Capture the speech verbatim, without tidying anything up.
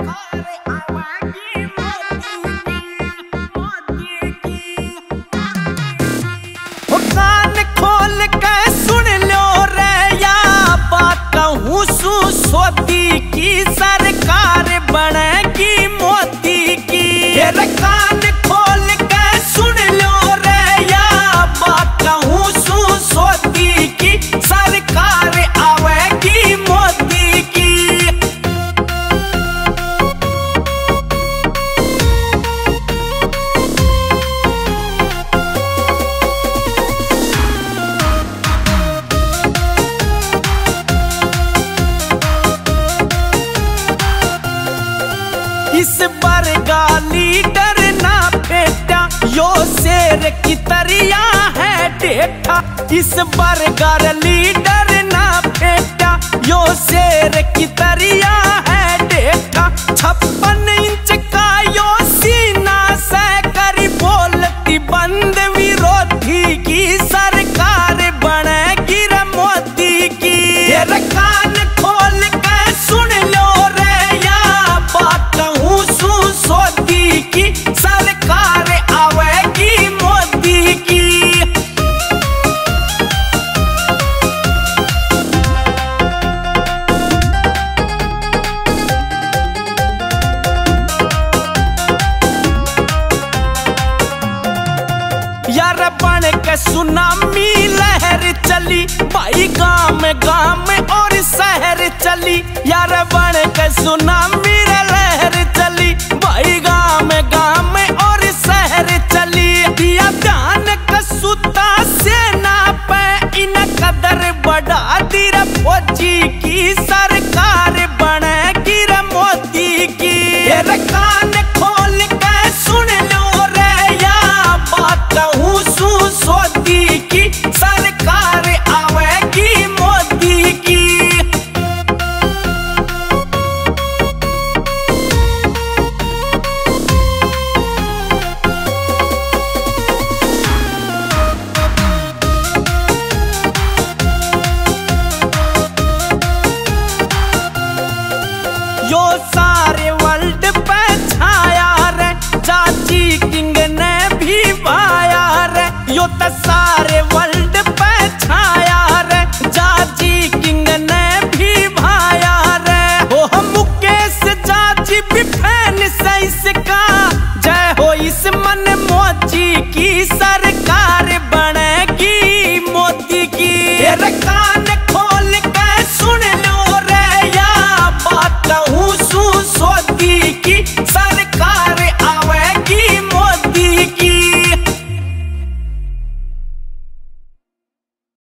सोदी की सरकार बनेगी मोदी की। कान खोल के सुन लो रे या बात कहूँ सु सोदी की सरकार आवेगी मोदी की। इस बार गाली डर ना बेटा यो शेर की तरिया है डेठा। इस बार गाली डर ना बेटा यो शेर की तरिया है डेठा। छप्पन इंच का यो सीना से करी बोलती बंद विरोधी की सरकार बनेगी रे मोदी की। कान खोल के सुन लो रे या बात कहूँ सु सोदी की सरकार आवेगी मोदी की। यार बन के सुनामी लहर चली भाई गांव गांव और शहर चली। यार बन के सुनामी लहर चली भाई गांव गांव और शहर चली। दिया ध्यान कसूता सेना पे इन कदर बढ़ा दी रे फौजी की सरकार बनेगी रे मोदी की। कान खोल के सुन लो रे या बात कहूँ सु सोदी की सरकार आवेगी मोदी की। यो सारे वर्ल्ड पे छाया रे चाची किंग ने भी पाया रे। यो तो सारे वर्ल्ड पे छाया रे चाची किंग ने भी भाया रे। हो हम मुकेश चाची भी फैन से इसका जय हो इस मन मोची की सरकार बनेगी मोदी की। कान खोल के सुन लो रे या बात कहूँ सु सोदी की